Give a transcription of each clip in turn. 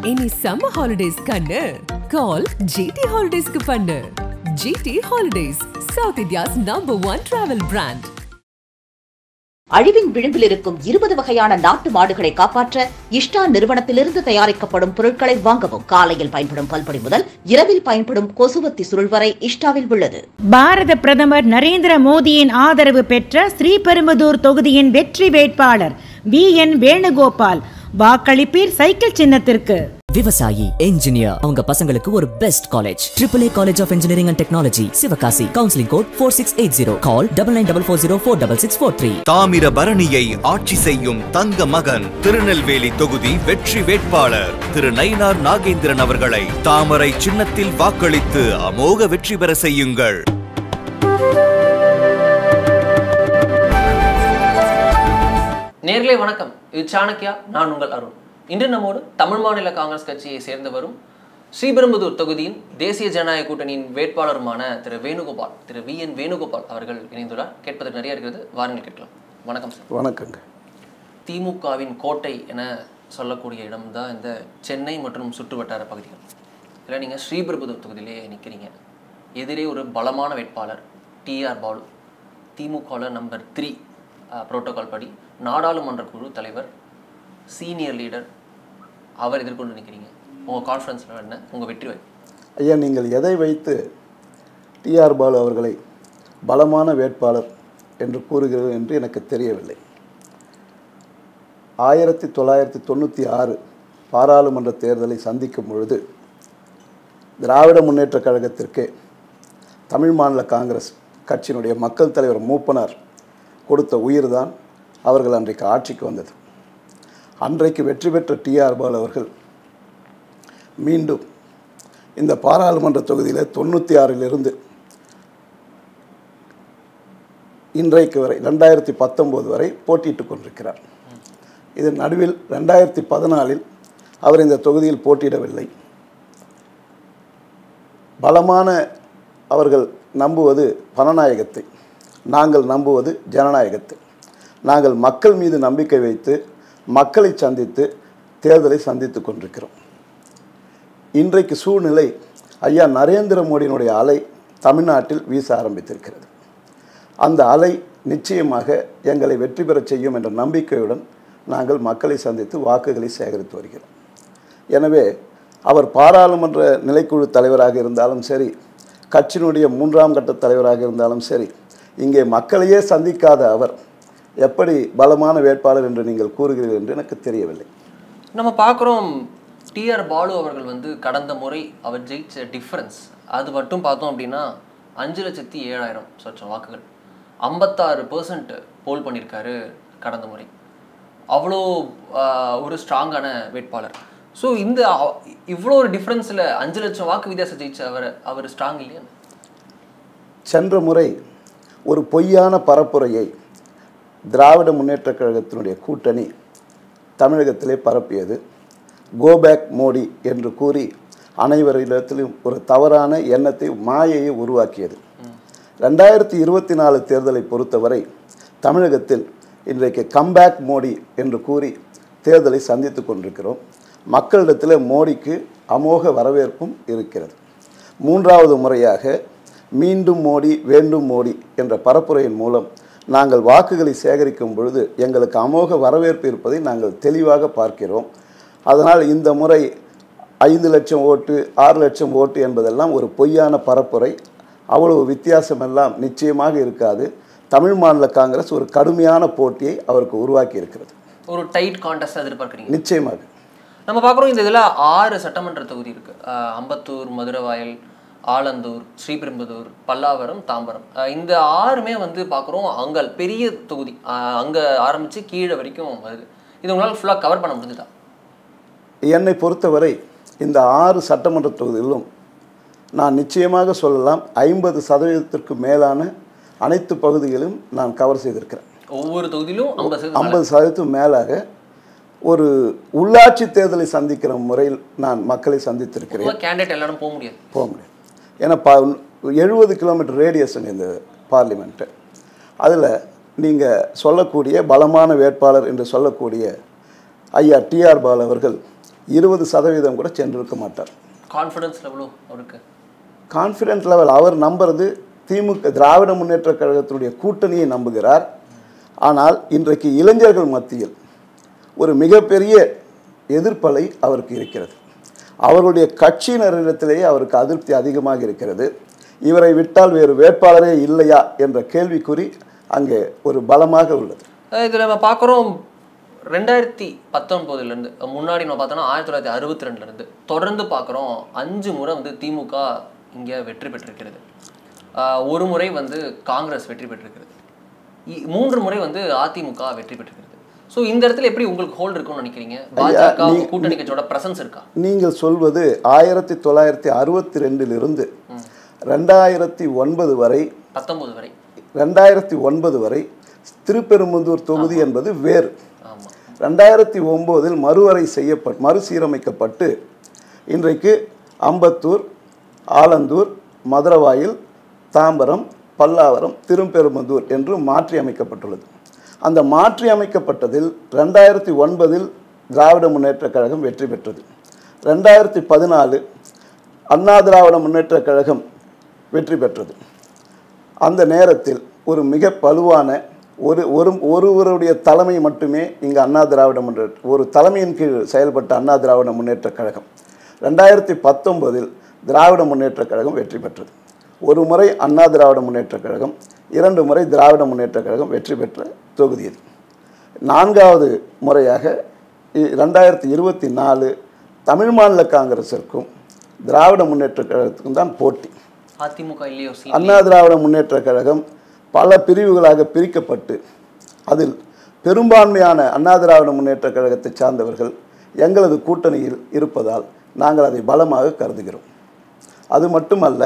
இனி summer holidays கண்ணு call GT Holidays க்கு பண்ணு. GT Holidays, South India's #1 travel brand. அழிவின் விளிம்பில் இருக்கும் 20 வகையான நாட்டு மாடுகளை காப்பாற்ற இஷ்டா நிறுவனத்திலிருந்து தயாரிக்கப்படும் பொருட்களை வாங்கவும். காலையில் பயன்படும் பல்பொடி முதல் இரவில் பயன்படும் கொசுவத்தி சுருள் வரை இஷ்டாவில் உள்ளது. பாரத பிரதமர் நரேந்திர மோடியின் ஆதரவு பெற்ற ஸ்ரீபெரும்புதூர் தொகுதியின் வெற்றி வேட்பாளர் VN வேணுகோபால். வாக்களிப்பீர் சைக்கிள் சின்னத்திற்கு. விவசாயி, என்ஜினியர், அவங்க பசங்களுக்கு ஒரு best college AAA college of engineering and technology, Sivakasi. Counselling code 4680. Call 9944046643. தாமிரபரணியை ஆட்சி செய்யும் தங்க மகன் திருநெல்வேலி தொகுதி வெற்றி வேட்பாளர் திரு நயினார் நாகேந்திரன் அவர்களை தாமரை சின்னத்தில் வாக்களித்து அமோக வெற்றி பெற செய்யுங்கள். நேர்களே வணக்கம், இது சாணக்கியா. நான் உங்கள் அருண். இன்று நம்மோடு தமிழ் மாநில காங்கிரஸ் கட்சியை சேர்ந்தவரும் ஸ்ரீபெரும்புதூர் தொகுதியின் தேசிய ஜனநாயக கூட்டணியின் வேட்பாளருமான திரு வேணுகோபால், திரு VN வேணுகோபால் அவர்கள் இணைந்துள்ளார். கேட்பதற்கு நிறைய இருக்கிறது, வாருங்கள் கேட்கலாம். வணக்கம் சார். வணக்கங்க. திமுகவின் கோட்டை என சொல்லக்கூடிய இடம்தான் இந்த சென்னை மற்றும் சுற்று வட்டார பகுதிகள். இதில் நீங்கள் ஸ்ரீபெரும்புதூர் தொகுதியிலே நிற்கிறீங்க. எதிரே ஒரு பலமான வேட்பாளர் TR பாலு, திமுகவில் நம்பர் 3 புரோட்டோகால் படி நாடாளுமன்ற குழு தலைவர், சீனியர் லீடர், அவர் எதிர்கொண்டு நிற்கிறீங்க. உங்கள் கான்ஃபரன்ஸில் என்ன உங்கள் வெற்றி வாய்ப்பு? ஐயா, நீங்கள் எதை வைத்து TR பாலு அவர்களை பலமான வேட்பாளர் என்று கூறுகிறது என்று எனக்கு தெரியவில்லை. 1996 பாராளுமன்ற தேர்தலை சந்திக்கும் பொழுது திராவிட முன்னேற்றக் கழகத்திற்கு தமிழ் மாநில காங்கிரஸ் கட்சியினுடைய மக்கள் தலைவர் மூப்பனார் கொடுத்த உயிர்தான் அவர்கள் அன்றைக்கு ஆட்சிக்கு வந்தது. அன்றைக்கு வெற்றி பெற்ற TR பாலு அவர்கள் மீண்டும் இந்த பாராளுமன்ற தொகுதியில் 96 இன்றைக்கு வரை 2019 வரை போட்டியிட்டு கொண்டிருக்கிறார். இதன் நடுவில் 2014 அவர் இந்த தொகுதியில் போட்டியிடவில்லை. பலமான அவர்கள் நம்புவது பணநாயகத்தை, நாங்கள் நம்புவது ஜனநாயகத்தை. நாங்கள் மக்கள் மீது நம்பிக்கை வைத்து மக்களை சந்தித்து தேர்தலை சந்தித்து கொண்டிருக்கிறோம். இன்றைக்கு சூழ்நிலை ஐயா நரேந்திர மோடியினுடைய அலை தமிழ்நாட்டில் வீச ஆரம்பித்திருக்கிறது. அந்த அலை நிச்சயமாக எங்களை வெற்றி பெறச் செய்யும் என்ற நம்பிக்கையுடன் நாங்கள் மக்களை சந்தித்து வாக்குகளை சேகரித்து வருகிறோம். எனவே அவர் பாராளுமன்ற நிலைக்குழு தலைவராக இருந்தாலும் சரி, கட்சியினுடைய 3ஆம் கட்ட தலைவராக இருந்தாலும் சரி, இங்கே மக்களையே சந்திக்காத அவர் எப்படி பலமான வேட்பாளர் என்று நீங்கள் கூறுகிறீர்கள் என்று எனக்கு தெரியவில்லை. நம்ம பார்க்குறோம், TR பாலு அவர்கள் கடந்த முறை அவர் ஜெயிச்ச டிஃப்ரென்ஸ் அது மட்டும் பார்த்தோம் அப்படின்னா 5,07,000 சொச்சம் வாக்குகள், 56% போல் பண்ணியிருக்காரு கடந்த முறை. அவ்வளோ ஒரு ஸ்ட்ராங்கான வேட்பாளர். ஸோ இந்த இவ்வளோ ஒரு டிஃப்ரென்ஸில் 5 லட்சம் வாக்கு வித்தியாசம் ஜெயிச்ச அவர் ஸ்ட்ராங் இல்லையா? சென்ற முறை ஒரு பொய்யான பரப்புரையை திராவிட முன்னேற்றக் கழகத்தினுடைய கூட்டணி தமிழகத்திலே பரப்பியது. கோபேக் மோடி என்று கூறி அனைவரிடத்திலும் ஒரு தவறான எண்ணத்தை, மாயையை உருவாக்கியது. 2024 தேர்தலை பொறுத்தவரை தமிழகத்தில் இன்றைக்கு கம்பேக் மோடி என்று கூறி தேர்தலை சந்தித்து கொண்டிருக்கிறோம். மக்களிடத்தில் மோடிக்கு அமோக வரவேற்பும் இருக்கிறது. 3வது முறையாக மீண்டும் மோடி வேண்டும் மோடி என்ற பரப்புரையின் மூலம் நாங்கள் வாக்குகளை சேகரிக்கும் பொழுது எங்களுக்கு அமோக வரவேற்பு இருப்பதை நாங்கள் தெளிவாக பார்க்கிறோம். அதனால் இந்த முறை 5 லட்சம் ஓட்டு 6 லட்சம் ஓட்டு என்பதெல்லாம் ஒரு பொய்யான பரப்புரை. அவ்வளவு வித்தியாசமெல்லாம் நிச்சயமாக இருக்காது. தமிழ் மாநில காங்கிரஸ் ஒரு கடுமையான போட்டியை அவருக்கு உருவாக்கி இருக்கிறது. ஒரு டைட் கான்டெஸ்ட் எதிர்பார்க்குறீங்க? நிச்சயமாக. நம்ம பார்க்குறோம், இந்த இதில் 6 சட்டமன்ற தொகுதி இருக்குது. அம்பத்தூர், மதுரவாயல், ஆலந்தூர், ஸ்ரீபெரும்புதூர், பல்லாவரம், தாம்பரம். இந்த 6மே பார்க்குறோம் அங்கே பெரிய தொகுதி. அங்கே ஆரம்பித்து கீழே வரைக்கும் வருது. இது உங்களால் ஃபுல்லாக கவர் பண்ண முடிஞ்சுதா? என்னை பொறுத்தவரை இந்த 6 சட்டமன்ற தொகுதிகளிலும் நான் நிச்சயமாக சொல்லலாம் 50% மேலான அனைத்து பகுதிகளிலும் நான் கவர் செய்திருக்கிறேன். ஒவ்வொரு தொகுதியிலும் 50% மேலாக ஒரு உள்ளாட்சி தேர்தலை சந்திக்கிற முறையில் நான் மக்களை சந்தித்திருக்கிறேன். கேண்டிடேட் எல்லாரும் போக முடியாது. ஏன்னா 70 கிலோமீட்டர் ரேடியஸுங்க இந்த பார்லிமெண்ட்டு. அதில் நீங்கள் சொல்லக்கூடிய பலமான வேட்பாளர் என்று சொல்லக்கூடிய ஐயா TR பாலு அவர்கள் 20% கூட சென்றிருக்க மாட்டார். கான்ஃபிடன்ஸ் லெவலும் அவருக்கு கான்ஃபிடென்ட் லெவல் அவர் நம்புறது திமுக திராவிட முன்னேற்ற கழகத்தினுடைய கூட்டணியை நம்புகிறார். ஆனால் இன்றைக்கு இளைஞர்கள் மத்தியில் ஒரு மிகப்பெரிய எதிர்ப்பலை அவருக்கு இருக்கிறது. அவருடைய கட்சியினரிடத்திலேயே அவருக்கு அதிருப்தி அதிகமாக இருக்கிறது. இவரை விட்டால் வேறு வேட்பாளரே இல்லையா என்ற கேள்விக்குறி அங்கே ஒரு பலமாக உள்ளது. இதில் நம்ம பார்க்குறோம் 2019 முன்னாடி நம்ம பார்த்தோன்னா 1962 தொடர்ந்து பார்க்குறோம் 5 முறை வந்து திமுக இங்கே வெற்றி பெற்றிருக்கிறது. ஒரு முறை வந்து காங்கிரஸ் வெற்றி பெற்றிருக்கிறது. 3 முறை வந்து அதிமுக வெற்றி பெற்றிருக்கிறது. ஸோ இந்த இடத்துல எப்படி உங்களுக்கு ஹோல்டு இருக்கும்னு நினைக்கிறீங்க? பாஜக கூட்டணி கட்சியோட பிரசன்ஸ் இருக்கா? நீங்கள் சொல்வது 1962 2009 வரை 2009 வரை திருப்பெரும்புதூர் தொகுதி என்பது வேறு. 2009 மறுசீரமைக்கப்பட்டு இன்றைக்கு அம்பத்தூர், ஆலந்தூர், மதுரவாயில், தாம்பரம், பல்லாவரம், திருப்பெரும்புதூர் என்று மாற்றி அமைக்கப்பட்டுள்ளது. அந்த மாற்றி அமைக்கப்பட்டதில் 2009 திராவிட முன்னேற்ற கழகம் வெற்றி பெற்றது. 2014 அண்ணா திராவிட முன்னேற்ற கழகம் வெற்றி பெற்றது. அந்த நேரத்தில் ஒரு மிக வலுவான ஒருவருடைய தலைமை மட்டுமே இங்கு அண்ணா திராவிட முன்னேற்ற ஒரு தலைமையின் கீழ் செயல்பட்ட அண்ணா திராவிட முன்னேற்ற கழகம் 2019 திராவிட முன்னேற்ற கழகம் வெற்றி பெற்றது. ஒரு முறை அண்ணா திராவிட முன்னேற்ற கழகம், 2 முறை திராவிட முன்னேற்ற கழகம் வெற்றி பெற்ற தொகுதி இது. 4வது முறையாக 2024 தமிழ் மாநில காங்கிரசிற்கும் திராவிட முன்னேற்ற கழகத்துக்கும் தான் போட்டி. அதிமுக இல்லையோ? அண்ணா திராவிட முன்னேற்ற கழகம் பல பிரிவுகளாக பிரிக்கப்பட்டு அதில் பெரும்பான்மையான அண்ணா திராவிட முன்னேற்ற கழகத்தை சார்ந்தவர்கள் எங்களது கூட்டணியில் இருப்பதால் நாங்கள் அதை பலமாக கருதுகிறோம். அது மட்டுமல்ல,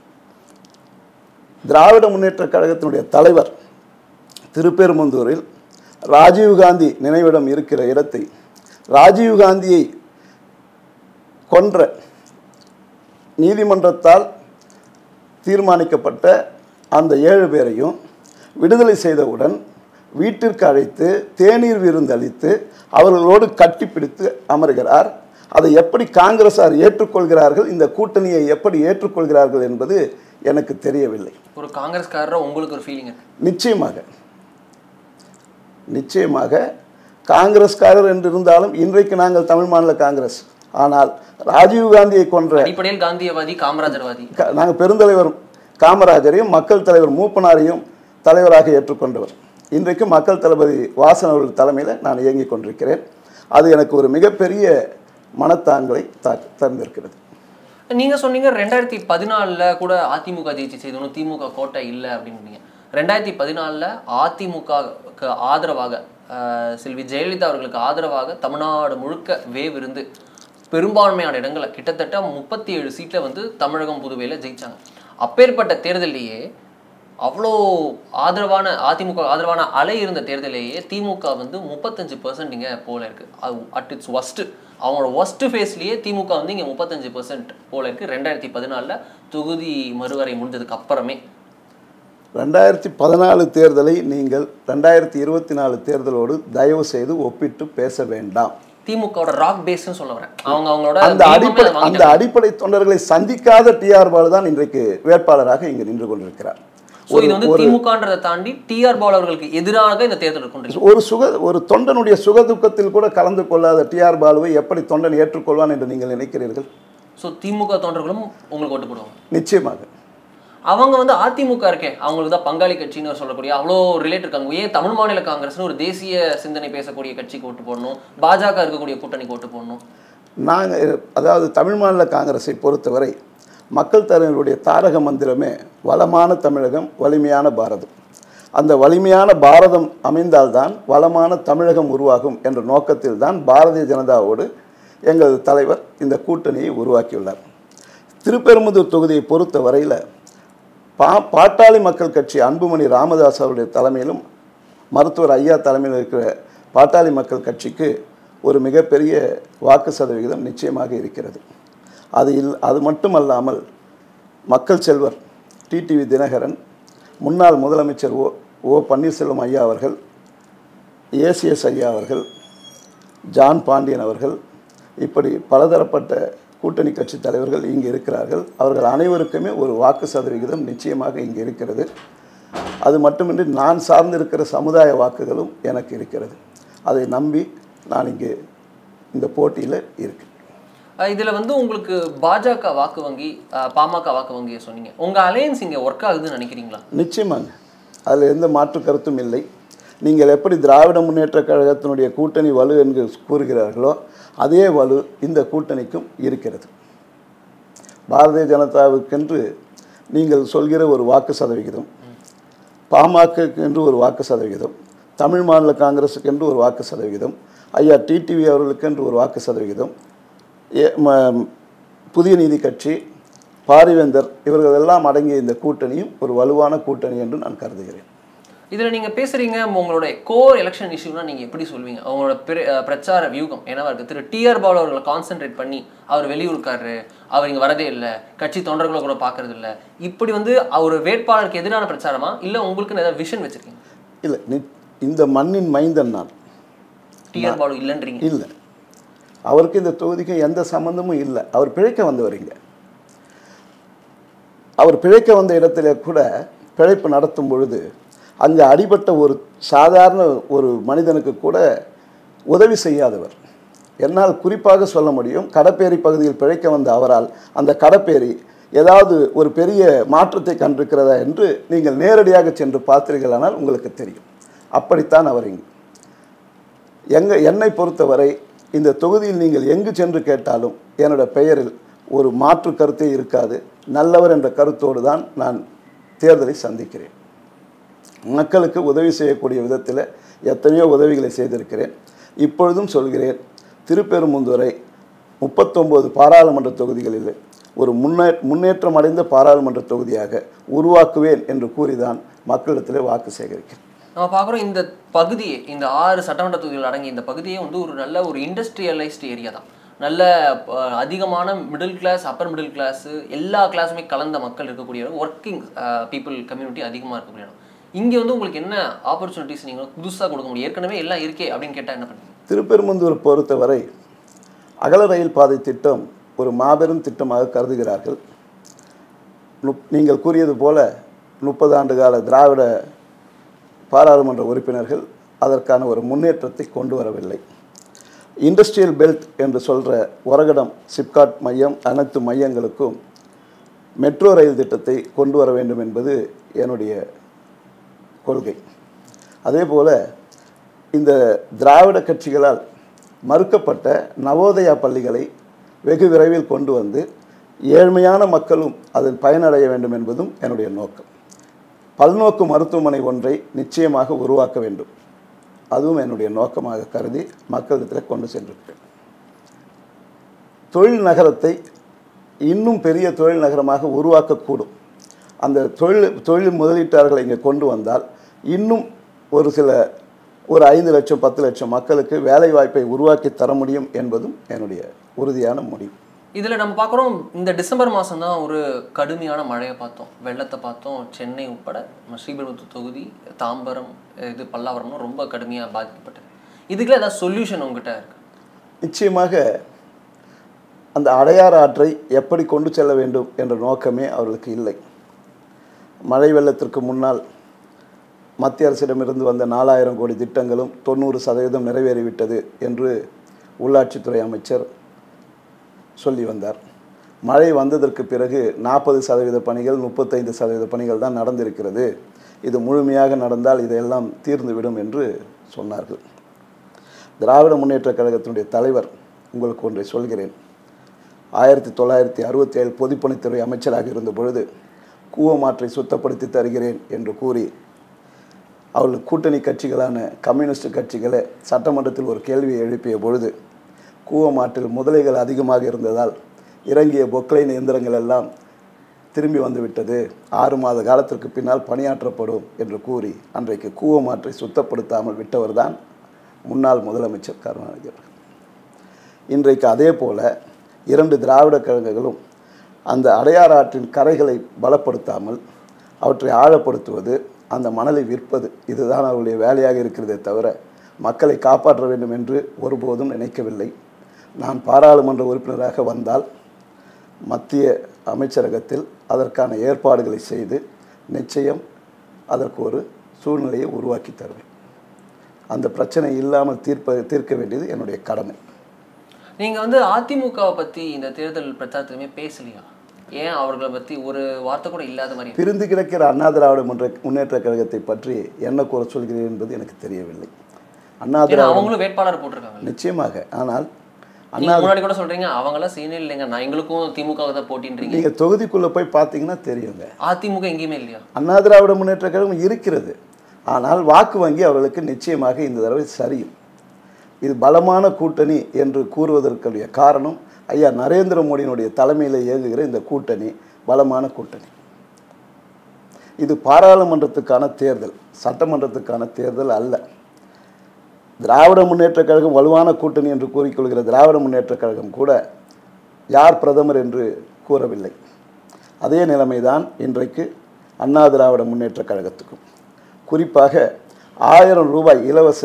திராவிட முன்னேற்ற கழகத்தினுடைய தலைவர் திருப்பெரும்புதூரில் ராஜீவ்காந்தி நினைவிடம் இருக்கிற இடத்தை ராஜீவ்காந்தியை கொன்ற நீதிமன்றத்தால் தீர்மானிக்கப்பட்ட அந்த 7 பேரையும் விடுதலை செய்தவுடன் வீட்டிற்கு அழைத்து தேநீர் விருந்தளித்து அவர்களோடு கட்டிப்பிடித்து அமர்கிறார். அதை எப்படி காங்கிரசார் ஏற்றுக்கொள்கிறார்கள், இந்த கூட்டணியை எப்படி ஏற்றுக்கொள்கிறார்கள் என்பது எனக்கு தெரியவில்லை. ஒரு காங்கிரஸ்காரர் உங்களுக்கு ஒரு ஃபீலிங்? நிச்சயமாக காங்கிரஸ்காரர் என்று இருந்தாலும் இன்றைக்கு நாங்கள் தமிழ் மாநில காங்கிரஸ். ஆனால் ராஜீவ்காந்தியை கொன்ற அடிப்படையில் காந்தியவாதி, காமராஜர்வாதி. நாங்கள் பெருந்தலைவர் காமராஜரையும் மக்கள் தலைவர் மூப்பனாரையும் தலைவராக ஏற்றுக்கொண்டவர். இன்றைக்கு மக்கள் தளபதி வாசன் அவர்கள் தலைமையில் நான் இயங்கிக் கொண்டிருக்கிறேன். அது எனக்கு ஒரு மிகப்பெரிய மனத்தாங்களை தந்திருக்கிறது. நீங்கள் சொன்னீங்க 2014 கூட அதிமுக ஜெயிச்சு செய்தோம், திமுக கோட்டை இல்லை அப்படின்னு. 2014 அதிமுகவுக்கு ஆதரவாக செல்வி ஜெயலலிதா அவர்களுக்கு ஆதரவாக தமிழ்நாடு முழுக்க வேவ் இருந்து பெரும்பான்மையான இடங்களை கிட்டத்தட்ட 37 சீட்டில் வந்து தமிழகம் புதுவையில் ஜெயிச்சாங்க. அப்பேற்பட்ட தேர்தலையே அவ்வளோ ஆதரவான அதிமுக ஆதரவான அலை இருந்த தேர்தலையே திமுக வந்து 35% இங்கே போல இருக்குது. அது அட் இட்ஸ் ஒஸ்ட்டு, அவங்களோட ஒஸ்ட்டு ஃபேஸ்லேயே திமுக வந்து இங்கே 35% போல இருக்குது. 2014 தொகுதி மறுவரை முடிஞ்சதுக்கு அப்புறமே 2014 தேர்தலை நீங்கள் 2024 தேர்தலோடு தயவு செய்து ஒப்பிட்டு பேச வேண்டாம். திமுகவோட ராக் பேஸ்ன்னு சொல்ல வரேன். அவங்களோட அந்த அடிப்படை தொண்டர்களை சந்திக்காத டிஆர் பாலு தான் இன்றைக்கு வேட்பாளராக இங்கு நின்று கொண்டிருக்கிறார். இது வந்து திமுகன்றதை தாண்டி டிஆர் பாலு அவர்களுக்கு எதிராக இந்த தேர்தல் ஒரு தொண்டனுடைய சுகதுக்கத்தில் கூட கலந்து கொள்ளாத டிஆர் பாலுவை எப்படி தொண்டன் ஏற்றுக்கொள்வான் என்று நீங்கள் நினைக்கிறீர்கள்? ஸோ திமுக தொண்டர்களும் உங்களுக்கு ஓட்டு போடுவாங்க நிச்சயமாக. அவங்க வந்து அதிமுக இருக்கே அவங்களுக்கு தான் பங்காளி கட்சின்னு சொல்லக்கூடிய அவ்வளோ ரிலேட் இருக்காங்க. ஏன் தமிழ் மாநில காங்கிரஸ்னு ஒரு தேசிய சிந்தனை பேசக்கூடிய கட்சிக்கு ஓட்டு போடணும், பாஜக இருக்கக்கூடிய கூட்டணிக்கு ஓட்டு போடணும்? நாங்கள் அதாவது தமிழ் மாநில காங்கிரஸை பொறுத்தவரை மக்கள் தலைவருடைய தாரக மந்திரமே வளமான தமிழகம், வலிமையான பாரதம். அந்த வலிமையான பாரதம் அமைந்தால்தான் வளமான தமிழகம் உருவாகும் என்ற நோக்கத்தில் தான் பாரதிய ஜனதாவோடு எங்களது தலைவர் இந்த கூட்டணியை உருவாக்கியுள்ளார். திருப்பெரும்புதூர் தொகுதியை பொறுத்த வரையில் பாட்டாளி மக்கள் கட்சி அன்புமணி ராமதாஸ் அவருடைய தலைமையிலும் மருத்துவர் ஐயா தலைமையில் இருக்கிற பாட்டாளி மக்கள் கட்சிக்கு ஒரு மிகப்பெரிய வாக்கு சதவிகிதம் நிச்சயமாக இருக்கிறது. அது மட்டுமல்லாமல் மக்கள் செல்வர் டிடிவி தினகரன், முன்னாள் முதலமைச்சர் ஓ பன்னீர்செல்வம் ஐயா அவர்கள், ஏசிஎஸ் ஐயா அவர்கள், ஜான் பாண்டியன் அவர்கள், இப்படி பலதரப்பட்ட கூட்டணி கட்சி தலைவர்கள் இங்கே இருக்கிறார்கள். அவர்கள் அனைவருக்குமே ஒரு வாக்கு சதவிகிதம் நிச்சயமாக இங்கே இருக்கிறது. அது மட்டுமின்றி நான் சார்ந்திருக்கிற சமுதாய வாக்குகளும் எனக்கு இருக்கிறது. அதை நம்பி நான் இங்கே இந்த போட்டியில் இருக்கேன். இதில் வந்து உங்களுக்கு பாஜக வாக்கு வங்கி, பாமக வாக்கு வங்கியை சொன்னீங்க. உங்கள் அலையன்ஸ் இங்கே ஒர்க் ஆகுதுன்னு நினைக்கிறீங்களா? நிச்சயமாங்க, அதில் எந்த மாற்று கருத்தும் இல்லை. நீங்கள் எப்படி திராவிட முன்னேற்ற கழகத்தினுடைய கூட்டணி வலு என்று கூறுகிறார்களோ அதே வலு இந்த கூட்டணிக்கும் இருக்கிறது. பாரதிய ஜனதாவுக்கென்று நீங்கள் சொல்கிற ஒரு வாக்கு சதவிகிதம், பாமகக்கு என்று ஒரு வாக்கு சதவிகிதம், தமிழ் மாநில காங்கிரஸுக்கென்று ஒரு வாக்கு சதவிகிதம், ஐயா டிடிவி அவர்களுக்கென்று ஒரு வாக்கு சதவிகிதம், புதிய நீதி கட்சி, பாரிவேந்தர் இவர்கள் எல்லாம் அடங்கிய இந்த கூட்டணியும் ஒரு வலுவான கூட்டணி என்று நான் கருதுகிறேன். இதில் நீங்கள் பேசுகிறீங்க, உங்களுடைய கோர் எலெக்ஷன் இஷ்யூனா நீங்கள் எப்படி சொல்வீங்க? அவங்களோட பிரச்சார வியூகம் என்னவா இருக்குது? திரு டிஆர் பாலு அவர்களை கான்சென்ட்ரேட் பண்ணி அவர் வெளியூருக்காரு, அவர் இங்கே வரதே இல்லை, கட்சி தொண்டர்களை கூட பார்க்கறது இல்லை, இப்படி வந்து அவர் வேட்பாளருக்கு எதிரான பிரச்சாரமா இல்லை உங்களுக்குன்னு ஏதாவது விஷன் வச்சுருக்கீங்க? இல்லை, இந்த மண்ணின் மைந்தன் நான். டிஆர் பாலு இல்லைன்றீங்க? இல்லை, அவருக்கு இந்த தொகுதிக்கு எந்த சம்மந்தமும் இல்லை. அவர் பிழைக்க வந்தவரிங்க. அவர் பிழைக்க வந்த இடத்துல கூட பிழைப்பு நடத்தும் பொழுது அங்கே அடிபட்ட ஒரு சாதாரண ஒரு மனிதனுக்கு கூட உதவி செய்யாதவர். என்னால் குறிப்பாக சொல்ல முடியும், கடப்பேரி பகுதியில் பிழைக்க வந்த அவரால் அந்த கடப்பேரி ஏதாவது ஒரு பெரிய மாற்றத்தை கண்டிருக்கிறதா என்று நீங்கள் நேரடியாக சென்று பார்த்தீர்களானால் உங்களுக்கு தெரியும். அப்படித்தான் அவர் இங்கு என்னை பொறுத்தவரை இந்த தொகுதியில் நீங்கள் எங்கு சென்று கேட்டாலும் என்னோட பெயரில் ஒரு மாற்று கருத்தே இருக்காது. நல்லவர் என்ற கருத்தோடு தான் நான் தேர்தலை சந்திக்கிறேன். மக்களுக்கு உதவி செய்யக்கூடிய விதத்தில் எத்தனையோ உதவிகளை செய்திருக்கிறேன். இப்பொழுதும் சொல்கிறேன், திருப்பெரும்புந்துறை 39 பாராளுமன்ற தொகுதிகளில் ஒரு முன்னேற்றம் அடைந்த பாராளுமன்ற தொகுதியாக உருவாக்குவேன் என்று கூறிதான் மக்களிடத்தில் வாக்கு சேகரிக்கிறேன். நம்ம பார்க்குறோம், இந்த பகுதியை, இந்த 6 சட்டமன்ற தொகுதிகள் அடங்கிய இந்த பகுதியே வந்து ஒரு நல்ல ஒரு இண்டஸ்ட்ரியலைஸ்டு ஏரியா தான். நல்ல அதிகமான middle class, upper middle class, எல்லா கிளாஸுமே கலந்த மக்கள் இருக்கக்கூடிய ஒர்க்கிங் பீப்புள் கம்யூனிட்டி அதிகமாக இருக்கக்கூடிய இடம். இங்கே வந்து உங்களுக்கு என்ன ஆப்பர்ச்சுனிட்டிஸ் நீங்கள் புதுசாக கொடுக்க முடியும்? ஏற்கனவே எல்லாம் இருக்கே அப்படின்னு கேட்டால் என்ன பண்ணுவீங்க? திருப்பெரும்புந்தூர் பொறுத்தவரை அகல ரயில் பாதை திட்டம் ஒரு மாபெரும் திட்டமாக கருதுகிறார்கள். நீங்கள் கூறியது போல 30 ஆண்டு கால திராவிட பாராளுமன்ற உறுப்பினர்கள் அதற்கான ஒரு முன்னேற்றத்தை கொண்டு வரவில்லை. இண்டஸ்ட்ரியல் பெல்ட் என்று சொல்கிற ஒரகடம், சிப்காட் மையம், அனைத்து மையங்களுக்கும் மெட்ரோ ரயில் திட்டத்தை கொண்டு வர வேண்டும் என்பது என்னுடைய கொள்கை. அதே போல் இந்த திராவிட கட்சிகளால் மறுக்கப்பட்ட நவோதயா பள்ளிகளை வெகு விரைவில் கொண்டு வந்து ஏழ்மையான மக்களும் அதில் பயனடைய வேண்டும் என்பதும் என்னுடைய நோக்கம். பல்நோக்கு மருத்துவமனை ஒன்றை நிச்சயமாக உருவாக்க வேண்டும், அதுவும் என்னுடைய நோக்கமாக கருதி மக்களிடத்தில் கொண்டு சென்றிருக்கிறேன். தொழில் நகரத்தை இன்னும் பெரிய தொழில் நகரமாக உருவாக்கக்கூடும். அந்த தொழில் முதலீட்டாளர்களை இங்கே கொண்டு வந்தால் இன்னும் ஒரு 5 லட்சம் 10 லட்சம் மக்களுக்கு வேலை வாய்ப்பை உருவாக்கி தர முடியும் என்பதும் என்னுடைய உறுதியான முடிவு. இதில் நம்ம பார்க்குறோம், இந்த டிசம்பர் மாதம் தான் ஒரு கடுமையான மழையை பார்த்தோம், வெள்ளத்தை பார்த்தோம். சென்னை உட்பட ஸ்ரீபெரும்புதூர் தொகுதி, தாம்பரம், பல்லாவரம்னு ரொம்ப கடுமையாக பாதிக்கப்பட்டது. இதுக்குள்ள ஏதாவது சொல்யூஷன் உங்ககிட்ட இருக்கு? நிச்சயமாக அந்த அடையாறு ஆற்றை எப்படி கொண்டு செல்ல வேண்டும் என்ற நோக்கமே அவர்களுக்கு இல்லை. மழை வெள்ளத்திற்கு முன்னால் மத்திய அரசிடமிருந்து வந்த 4000 கோடி திட்டங்களும் 90% நிறைவேறிவிட்டது என்று உள்ளாட்சித்துறை அமைச்சர் சொல்லி வந்தார். மழை வந்ததற்கு பிறகு 40% பணிகள், 35% பணிகள் தான் நடந்திருக்கிறது. இது முழுமையாக நடந்தால் இதையெல்லாம் தீர்ந்துவிடும் என்று சொன்னார்கள். திராவிட முன்னேற்ற கழகத்தினுடைய தலைவர், உங்களுக்கு ஒன்றை சொல்கிறேன், 1967 பொதுப்பணித்துறை அமைச்சராக இருந்த பொழுது கூவமாற்றை சுத்தப்படுத்தி தருகிறேன் என்று கூறி அவர்கள் கூட்டணி கட்சிகளான கம்யூனிஸ்ட் கட்சிகளை சட்டமன்றத்தில் ஒரு கேள்வியை எழுப்பிய பொழுது கூவமாற்றில் முதலைகள் அதிகமாக இருந்ததால் இறங்கிய பொக்லைன் இயந்திரங்கள் எல்லாம் திரும்பி வந்துவிட்டது, 6 மாத காலத்திற்கு பின்னால் பணியாற்றப்படும் என்று கூறி அன்றைக்கு கூவமாற்றை சுத்தப்படுத்தாமல் விட்டவர் தான் முன்னாள் முதலமைச்சர் கருணாநிதி அவர்கள். இன்றைக்கு அதே போல 2 திராவிட கழகங்களும் அந்த அடையாறு ஆற்றின் கரைகளை பலப்படுத்தாமல் அவற்றை ஆழப்படுத்துவது, அந்த மணலை விற்பது, இதுதான் அவருடைய வேலையாக இருக்கிறதே தவிர மக்களை காப்பாற்ற வேண்டும் என்று ஒருபோதும் நினைக்கவில்லை. நான் பாராளுமன்ற உறுப்பினராக வந்தால் மத்திய அமைச்சரகத்தில் அதற்கான ஏற்பாடுகளை செய்து நிச்சயம் அதற்கு ஒரு சூழ்நிலையை உருவாக்கி தருவேன். அந்த பிரச்சனை இல்லாமல் தீர்க்க வேண்டியது என்னுடைய கடமை. நீங்கள் வந்து அதிமுகவை பற்றி இந்த தேர்தல் பிரச்சாரத்துலையுமே பேசலையா? ஏன் அவர்களை பற்றி ஒரு வார்த்தை கூட இல்லாத மாதிரி? பிரிந்து கிடக்கிற அண்ணா திராவிட முன்னேற்ற கழகத்தை பற்றி என்ன கூற சொல்கிறேன் என்பது எனக்கு தெரியவில்லை. அண்ணா திராவிட அவங்களும் வேட்பாளர் போட்டிருக்காங்க நிச்சயமாக. ஆனால் முன்னாடி கூட சொல்றீங்க அவங்களாம் சீனியர் இல்லைங்க, நான் எங்களுக்கும் திமுக தான் போட்டின்றீங்க. நீங்க தொகுதிக்குள்ள போய் பார்த்தீங்கன்னா தெரியுங்க. அதிமுக எங்கேயுமே இல்லையா? அண்ணா திராவிட முன்னேற்ற கழகம் இருக்கிறது. ஆனால் வாக்கு வங்கி அவர்களுக்கு நிச்சயமாக இந்த தடவை சரியும். இது பலமான கூட்டணி என்று கூறுவதற்குரிய காரணம் ஐயா நரேந்திர மோடியினுடைய தலைமையில் இயங்குகிற இந்த கூட்டணி பலமான கூட்டணி. இது பாராளுமன்றத்துக்கான தேர்தல், சட்டமன்றத்துக்கான தேர்தல் அல்ல. திராவிட முன்னேற்ற கழகம் வலுவான கூட்டணி என்று கூறிக்கொள்கிற திராவிட முன்னேற்ற கழகம் கூட யார் பிரதமர் என்று கூறவில்லை. அதே நிலைமைதான் இன்றைக்கு அண்ணா திராவிட முன்னேற்ற கழகத்துக்கும். குறிப்பாக 1000 ரூபாய் இலவச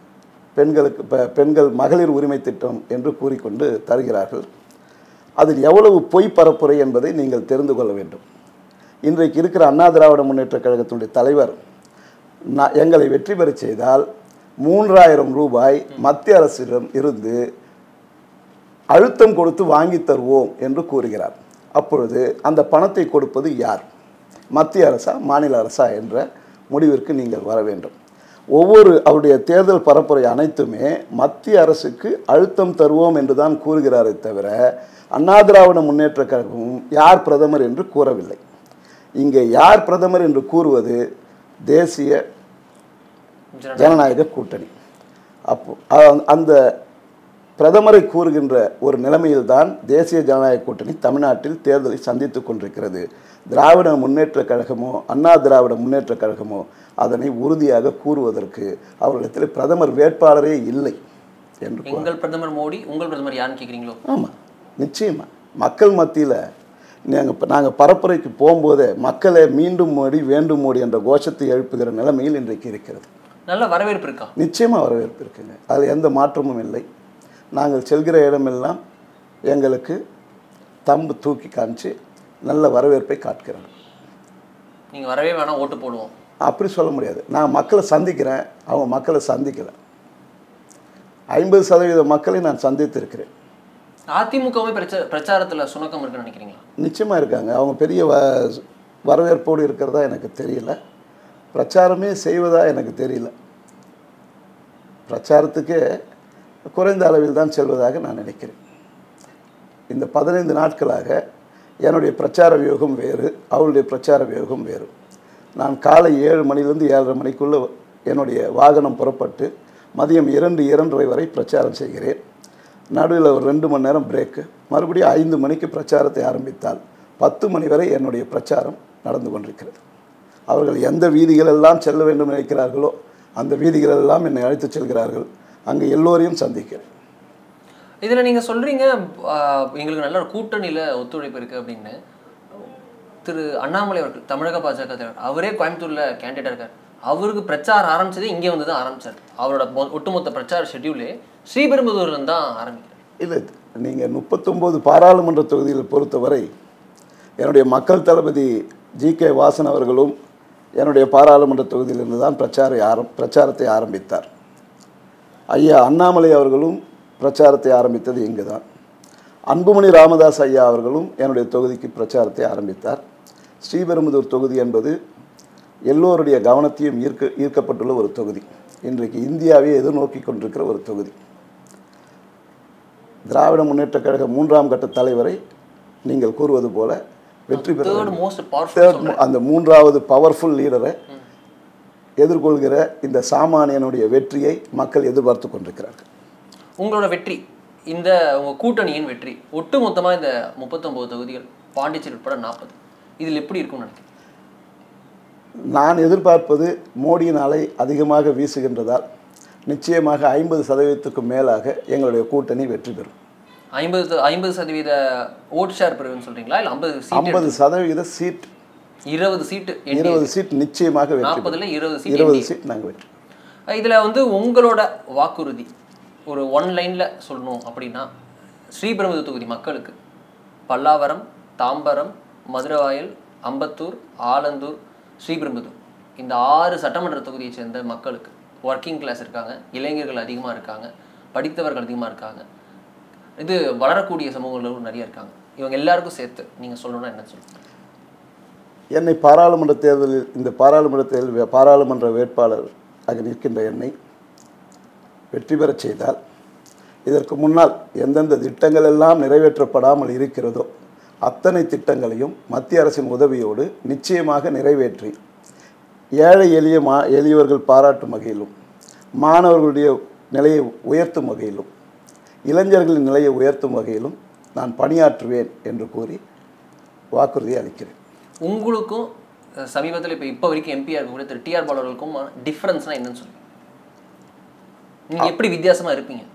பெண்கள் மகளிர் உரிமை திட்டம் என்று கூறிக்கொண்டு தருகிறார்கள். அதில் எவ்வளவு பொய் பரப்புரை என்பதை நீங்கள் தெரிந்து கொள்ள வேண்டும். இன்றைக்கு இருக்கிற அண்ணா திராவிட முன்னேற்ற கழகத்தினுடைய தலைவர் எங்களை வெற்றி பெற செய்தால் 3000 ரூபாய் மத்திய அரசிடம் இருந்து அழுத்தம் கொடுத்து வாங்கி தருவோம் என்று கூறுகிறார். அப்பொழுது அந்த பணத்தை கொடுப்பது யார்? மத்திய அரசா மாநில அரசா என்ற முடிவிற்கு நீங்கள் வர வேண்டும். அவருடைய தேர்தல் பரப்புரை அனைத்துமே மத்திய அரசுக்கு அழுத்தம் தருவோம் என்று தான் கூறுகிறாரே தவிர அண்ணா திராவிட முன்னேற்ற கழகமும் யார் பிரதமர் என்று கூறவில்லை. இங்கே யார் பிரதமர் என்று கூறுவது தேசிய ஜனநாயக கூட்டணி. அந்த பிரதமரை கூறுகின்ற ஒரு நிலைமையில்தான் தேசிய ஜனநாயக கூட்டணி தமிழ்நாட்டில் தேர்தலை சந்தித்து கொண்டிருக்கிறது. திராவிட முன்னேற்ற கழகமோ அண்ணா திராவிட முன்னேற்ற கழகமோ அதனை உறுதியாக கூறுவதற்கு அவர்களிடத்தில் பிரதமர் வேட்பாளரே இல்லை என்று. உங்கள் பிரதமர் மோடி, உங்கள் பிரதமர் யாருன்னு கேட்குறீங்களோ? ஆமாம், நிச்சயமாக மக்கள் மத்தியில் நாங்கள் பரப்புரைக்கு போகும்போதே மக்களை மீண்டும் மோடி வேண்டும் மோடி என்ற கோஷத்தை எழுப்புகிற நிலைமையில் இன்றைக்கு இருக்கிறது. நல்ல வரவேற்பு இருக்கா? நிச்சயமாக வரவேற்பு இருக்குங்க. அதில் எந்த மாற்றமும் இல்லை. நாங்கள் செல்கிற இடமெல்லாம் எங்களுக்கு தம்பு தூக்கி காமிச்சு நல்ல வரவேற்பை காட்டுகிறாங்க. நீங்கள் வரவே வேணாம் ஓட்டு போடுவோம் அப்படி சொல்ல முடியாது. நான் மக்களை சந்திக்கிறேன், அவங்க மக்களை சந்திக்கலை. 50% மக்களை நான் சந்தித்திருக்கிறேன். அதிமுகவே பிரச்சாரத்தில் சுணக்கம் இருக்குன்னு நினைக்கிறீங்களா? நிச்சயமாக இருக்காங்க. அவங்க பெரிய வரவேற்போடு இருக்கிறதா எனக்கு தெரியல. பிரச்சாரமே செய்வதா எனக்கு தெரியல. பிரச்சாரத்துக்கு குறைந்த அளவில் தான் செல்வதாக நான் நினைக்கிறேன். இந்த 15 நாட்களாக என்னுடைய பிரச்சார வியூகம் வேறு, அவளுடைய பிரச்சார வியூகம் வேறு. நான் காலை 7 மணிலேருந்து 7:30 மணிக்குள்ளே என்னுடைய வாகனம் புறப்பட்டு மதியம் 2:30 வரை பிரச்சாரம் செய்கிறேன். நடுவில் ஒரு 2 மணி நேரம் பிரேக்கு. மறுபடியும் 5 மணிக்கு பிரச்சாரத்தை ஆரம்பித்தால் 10 மணி வரை என்னுடைய பிரச்சாரம் நடந்து கொண்டிருக்கிறது. அவர்கள் எந்த வீதிகளெல்லாம் செல்ல வேண்டும் நினைக்கிறார்களோ அந்த வீதிகளெல்லாம் என்னை அழைத்து செல்கிறார்கள். அங்கே எல்லோரையும் சந்திக்கிறேன். இதில் நீங்கள் சொல்கிறீங்க எங்களுக்கு நல்ல கூட்டணியில் ஒத்துழைப்பு இருக்குது அப்படின்னு. திரு அண்ணாமலை அவர்கள் தமிழக பாஜக தலைவர், அவரே கோயம்புத்தூரில் கேண்டிடேட் இருக்கார். அவருக்கு பிரச்சாரம் ஆரம்பித்ததே இங்கே வந்து தான் ஆரம்பித்தார். அவரோட ஒட்டுமொத்த பிரச்சார ஷெட்யூலே ஸ்ரீபெரும்புதூர்லேருந்து தான் ஆரம்பிக்கிறார். இல்லை, நீங்கள் 39 பாராளுமன்ற தொகுதியில் பொறுத்தவரை என்னுடைய மக்கள் தளபதி GK வாசன் அவர்களும் என்னுடைய பாராளுமன்ற தொகுதியிலிருந்து தான் பிரச்சாரத்தை ஆரம்பித்தார். ஐயா அண்ணாமலை அவர்களும் பிரச்சாரத்தை ஆரம்பித்தது இங்கு தான். அன்புமணி ராமதாஸ் ஐயா அவர்களும் என்னுடைய தொகுதிக்கு பிரச்சாரத்தை ஆரம்பித்தார். ஸ்ரீபெரும்புதூர் தொகுதி என்பது எல்லோருடைய கவனத்தையும் ஈர்க்கப்பட்டுள்ள ஒரு தொகுதி. இன்றைக்கு இந்தியாவை எதிர்நோக்கி கொண்டிருக்கிற ஒரு தொகுதி. திராவிட முன்னேற்ற கழக 3ஆம் கட்ட தலைவரை நீங்கள் கூறுவது போல வெற்றி பெற அந்த 3வது பவர்ஃபுல் லீடரை எதிர்கொள்கிற இந்த சாமானியனுடைய வெற்றியை மக்கள் எதிர்பார்த்து கொண்டிருக்கிறார்கள். உங்களோட வெற்றி, இந்த உங்கள் கூட்டணியின் வெற்றி, ஒட்டு மொத்தமாக இந்த 39 தொகுதிகள் பாண்டிச்சேரி உட்பட 40, இதில் எப்படி இருக்கும்னு நினைக்கிறேன்? நான் எதிர்பார்ப்பது மோடியின் அலை அதிகமாக வீசுகின்றதால் நிச்சயமாக 50% மேலாக எங்களுடைய கூட்டணி வெற்றி பெறும். 50% ஓட் ஷேர் பெறுவேன்னு சொல்கிறீங்களா? இல்லை 50% சீட், 20 சீட்டு, 20 சீட் நிச்சயமாக வெற்றி. 40ல் 20 சீட் நாங்கள் வெற்றி. இதில் வந்து உங்களோட வாக்குறுதி ஒரு 1 லைனில் சொல்லணும் அப்படின்னா ஸ்ரீபெரும்புதூர் தொகுதி மக்களுக்கு பல்லாவரம், தாம்பரம், மதுரவாயல், அம்பத்தூர், ஆலந்தூர், ஸ்ரீபெரும்புதூர் இந்த 6 சட்டமன்ற தொகுதியை சேர்ந்த மக்களுக்கு ஒர்க்கிங் கிளாஸ் இருக்காங்க, இளைஞர்கள் அதிகமாக இருக்காங்க, படித்தவர்கள் அதிகமாக இருக்காங்க, இது வளரக்கூடிய சமூகங்களும் நிறைய இருக்காங்க. இவங்க எல்லாருக்கும் சேர்த்து நீங்கள் சொல்லணும்னா என்ன சொல்லுங்கள்? என்னை பாராளுமன்ற தேர்தலில் இந்த பாராளுமன்ற தேர்தலில் பாராளுமன்ற வேட்பாளர் ஆக நிற்கின்ற என்னை வெற்றி பெறச் செய்தால் இதற்கு முன்னால் எந்தெந்த திட்டங்கள் எல்லாம் நிறைவேற்றப்படாமல் இருக்கிறதோ அத்தனை திட்டங்களையும் மத்திய அரசின் உதவியோடு நிச்சயமாக நிறைவேற்றி ஏழை எளியவர்கள் பாராட்டும் வகையிலும், மாணவர்களுடைய நிலையை உயர்த்தும் வகையிலும், இளைஞர்களின் நிலையை உயர்த்தும் வகையிலும் நான் பணியாற்றுவேன் என்று கூறி வாக்குறுதி அளிக்கிறேன். உங்களுக்கும் சமீபத்தில் இப்போ வரைக்கும் எம்பியாக இருக்கக்கூடிய திரு டிஆர் பாலுக்கும் டிஃப்ரென்ஸ்னால் என்னன்னு சொல்லுங்கள்? நீங்கள் எப்படி வித்தியாசமாக இருப்பீங்க?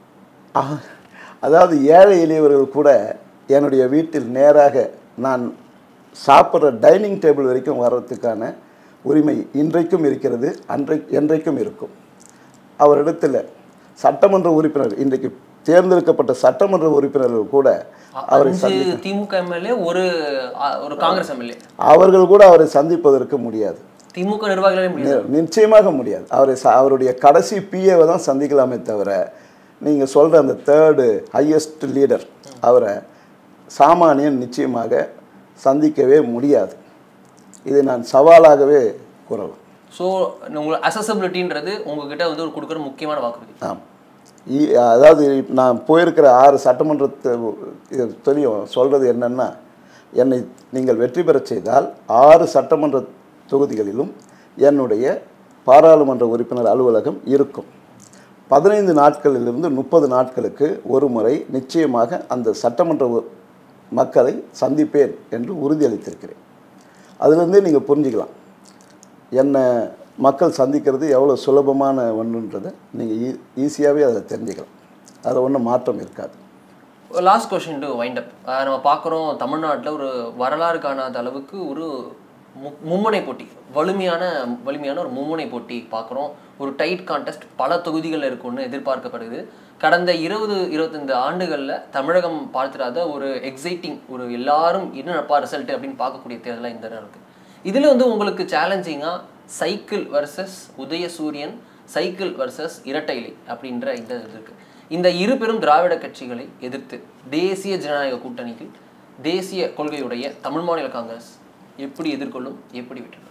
அதாவது ஏழை எளியவர்கள் கூட என்னுடைய வீட்டில் நேராக நான் சாப்பிட்ற டைனிங் டேபிள் வரைக்கும் வர்றதுக்கான உரிமை இன்றைக்கும் இருக்கிறது, என்றைக்கும் இருக்கும். அவரிடத்தில் சட்டமன்ற உறுப்பினர், இன்றைக்கு தேர்ந்தெடுக்கப்பட்ட சட்டமன்ற உறுப்பினர்கள் கூட அவரை திமுக எம்எல்ஏ ஒரு காங்கிரஸ் எம்எல்ஏ அவர்கள் கூட அவரை சந்திப்பதற்கு முடியாது. திமுக நிர்வாகிகளே நிச்சயமாக முடியாது. அவருடைய கடைசி பிஏவை தான் சந்திக்கலாமே தவிர நீங்கள் சொல்கிற அந்த 3rd ஹையஸ்ட் லீடர் அவரை சாமானியன் நிச்சயமாக சந்திக்கவே முடியாது. இதை நான் சவாலாகவே கூறலாம். ஸோ உங்களுக்கு அசசபிலிட்டின்றது உங்ககிட்ட வந்து ஒரு கொடுக்குற முக்கியமான வாக்குறுதி. ஆமாம். அதாவது நான் போயிருக்கிற 6 சட்டமன்றத்தை தெரியும் சொல்கிறது என்னென்னா, என்னை நீங்கள் வெற்றி பெறச் செய்தால் 6 சட்டமன்ற தொகுதிகளிலும் என்னுடைய பாராளுமன்ற உறுப்பினர் அலுவலகம் இருக்கும். 15 நாட்களிலிருந்து 30 நாட்களுக்கு ஒரு முறை நிச்சயமாக அந்த சட்டமன்ற மக்களை சந்திப்பேன் என்று உறுதியளித்திருக்கிறேன். அதிலிருந்தே நீங்கள் புரிஞ்சுக்கலாம் என்னை மக்கள் சந்திக்கிறது எவ்வளோ சுலபமான ஒன்றுன்றதை நீங்கள் ஈஸியாகவே அதில் தெரிஞ்சுக்கலாம். அதில் ஒன்றும் மாற்றம் இருக்காது. Last question to wind up. நம்ம பார்க்குறோம் தமிழ்நாட்டில் ஒரு வரலாறு காணாத அளவுக்கு ஒரு மும்முனை போட்டி, வலிமையான ஒரு மும்முனை போட்டி பார்க்குறோம். ஒரு டைட் கான்டெஸ்ட் பல தொகுதிகளில் இருக்கும்னு எதிர்பார்க்கப்படுது. கடந்த 20-25 ஆண்டுகளில் தமிழகம் பார்த்துடாத ஒரு எக்ஸைட்டிங், ஒரு எல்லாரும் என்னப்பா ரிசல்ட் அப்படின்னு பார்க்கக்கூடிய தேர்தலாக இந்த இருக்குது. இதில் வந்து உங்களுக்கு சேலஞ்சிங்காக cycle versus Udhayasuriyan, cycle versus இரட்டை இலை அப்படின்ற இந்த இது இருக்குது. இந்த இரு பெரும் திராவிட கட்சிகளை எதிர்த்து தேசிய ஜனநாயக கூட்டணியில் தேசிய கொள்கையுடைய தமிழ் மாநில காங்கிரஸ் எப்படி எதிர்கொள்ளும், எப்படி விட்டுடும்?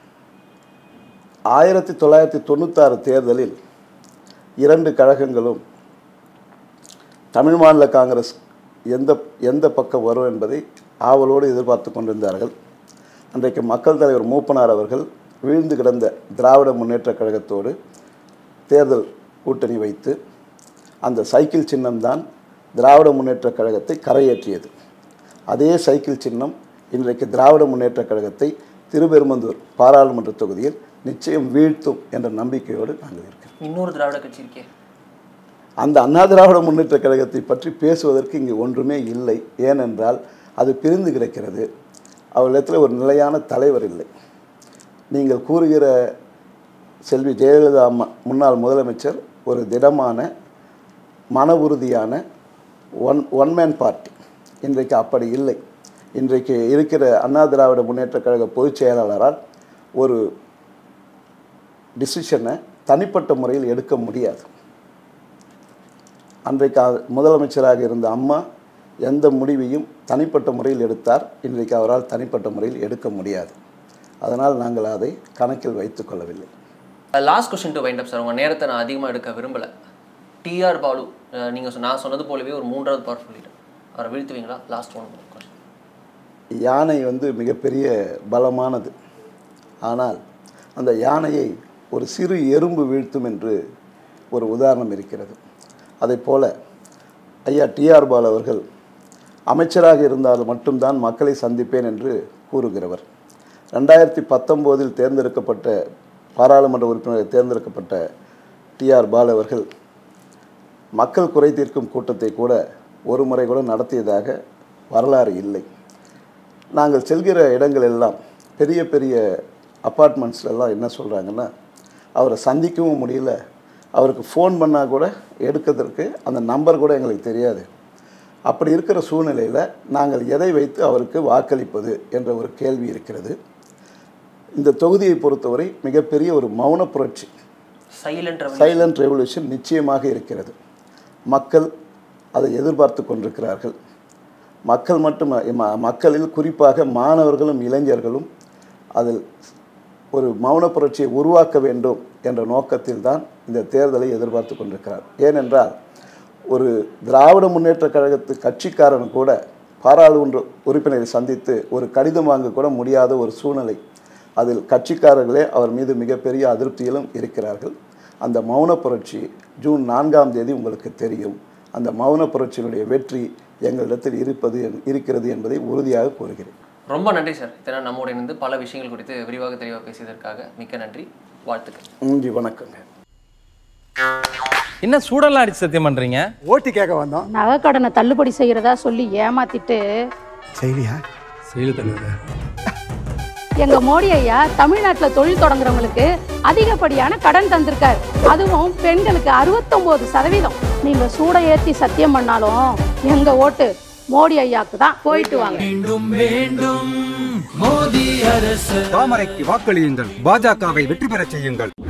1996 தேர்தலில் 2 கழகங்களும் தமிழ் மாநில காங்கிரஸ் எந்த பக்கம் வரும் என்பதை ஆவலோடு எதிர்பார்த்து கொண்டிருந்தார்கள். அன்றைக்கு மக்கள் தலைவர் மூப்பனார் அவர்கள் வீழ்ந்து கிடந்த திராவிட முன்னேற்ற கழகத்தோடு தேர்தல் கூட்டணி வைத்து அந்த சைக்கிள் சின்னம்தான் திராவிட முன்னேற்ற கழகத்தை கரையேற்றியது. அதே சைக்கிள் சின்னம் இன்றைக்கு திராவிட முன்னேற்ற கழகத்தை திருப்பெரும்புதூர் பாராளுமன்ற தொகுதியில் நிச்சயம் வீழ்த்தும் என்ற நம்பிக்கையோடு நாங்கள் இருக்கிறோம். இன்னொரு திராவிட கட்சி இருக்கே, அந்த அண்ணா திராவிட முன்னேற்ற கழகத்தை பற்றி பேசுவதற்கு இங்கு ஒன்றுமே இல்லை. ஏனென்றால் அது பிரிந்து கிடக்கிறது. அவர்களிடத்தில் ஒரு நிலையான தலைவர் இல்லை. நீங்கள் கூறுகிற செல்வி ஜெயலலிதா அம்மா முன்னாள் முதலமைச்சர் ஒரு திடமான மன உறுதியான ஒன் மேன் பார்ட்டி. இன்றைக்கு அப்படி இல்லை. இன்றைக்கு இருக்கிற அண்ணா திராவிட முன்னேற்ற கழக பொதுச் செயலாளரால் ஒரு டிசிஷனை தனிப்பட்ட முறையில் எடுக்க முடியாது. அன்றைக்கு முதலமைச்சராக இருந்த அம்மா எந்த முடிவையும் தனிப்பட்ட முறையில் எடுத்தார். இன்றைக்கு அவரால் தனிப்பட்ட முறையில் எடுக்க முடியாது. அதனால் நாங்கள் அதை கணக்கில் வைத்துக் கொள்ளவில்லை. Last question to wind up sir. உங்கள் நேரத்தை நான் அதிகமாக எடுக்க விரும்பலை. டிஆர் பாலு, நீங்கள் நான் சொன்னது போலவே ஒரு 3வது பவர்ஃபுல் லீடர், அவரை வீழ்த்துவீங்களா? Last one question. யானை மிகப்பெரிய பலமானது. ஆனால் அந்த யானையை ஒரு சிறு எறும்பு வீழ்த்தும் என்று ஒரு உதாரணம் இருக்கிறது. அதை போல ஐயா டிஆர் பாலு அவர்கள் அமைச்சராக இருந்தால் மட்டும்தான் மக்களை சந்திப்பேன் என்று கூறுகிறவர். 2019 தேர்ந்தெடுக்கப்பட்ட பாராளுமன்ற உறுப்பினரை தேர்ந்தெடுக்கப்பட்ட டிஆர் பாலு அவர்கள் மக்கள் குறை தீர்க்கும் கூட்டத்தை கூட ஒரு முறை கூட நடத்தியதாக வரலாறு இல்லை. நாங்கள் செல்கிற இடங்கள் எல்லாம் பெரிய பெரிய அப்பார்ட்மெண்ட்ஸ்லாம் என்ன சொல்கிறாங்கன்னா, அவரை சந்திக்கவும் முடியல, அவருக்கு ஃபோன் பண்ணால் கூட எடுக்கிறதுக்கு அந்த நம்பர் கூட எங்களுக்கு தெரியாது. அப்படி இருக்கிற சூழ்நிலையில் நாங்கள் எதை வைத்து அவருக்கு வாக்களிப்பது என்ற ஒரு கேள்வி இருக்கிறது. இந்த தொகுதியை பொறுத்தவரை மிகப்பெரிய ஒரு மௌன புரட்சி, சைலண்ட் ரெவல்யூஷன் நிச்சயமாக இருக்கிறது. மக்கள் அதை எதிர்பார்த்து கொண்டிருக்கிறார்கள். மக்கள் மட்டும் மக்களில் குறிப்பாக மாணவர்களும் இளைஞர்களும் அதில் ஒரு மௌன புரட்சியை உருவாக்க வேண்டும் என்ற நோக்கத்தில் தான் இந்த தேர்தலை எதிர்பார்த்து கொண்டிருக்கிறார். ஏனென்றால் ஒரு திராவிட முன்னேற்ற கழகத்து கட்சிக்காரன் கூட பாராளுமன்ற உறுப்பினரை சந்தித்து ஒரு கடிதம் வாங்க கூட முடியாத ஒரு சூழ்நிலை. அதில் கட்சிக்காரர்களே அவர் மீது மிகப்பெரிய அதிருப்தியிலும் இருக்கிறார்கள். அந்த மௌன புரட்சி ஜூன் 4ஆம் தேதி உங்களுக்கு தெரியும். அந்த மௌன புரட்சியினுடைய வெற்றி எங்களிடத்தில் இருக்கிறது என்பதை உறுதியாக கூறுகிறேன். ரொம்ப நன்றி சார். இதனால் நம்மோட இணைந்து பல விஷயங்கள் குறித்து விரிவாக தெளிவாக பேசியதற்காக மிக்க நன்றி, வாழ்த்துக்கள். நன்றி, வணக்கங்க. என்ன சூடெல்லாம் அடிச்சு சத்தியம் பண்றீங்க? ஓட்டி கேட்க வந்தோம். நகைக்கடனை தள்ளுபடி செய்யறதா சொல்லி ஏமாத்திட்டு எங்க மோடி ஐயா தமிழ்நாட்டில் தொழில் தொடங்குறவங்களுக்கு அதிகப்படியான கடன் தந்திருக்காரு. அதுவும் பெண்களுக்கு 69%. நீங்க சூட ஏற்றி சத்தியம் பண்ணாலும் எங்க ஓட்டு மோடி ஐயாக்கு தான். போயிட்டு வாங்க. தாமரைக்கு வாக்களியுங்கள், பாஜகவை வெற்றி பெற செய்யுங்கள்.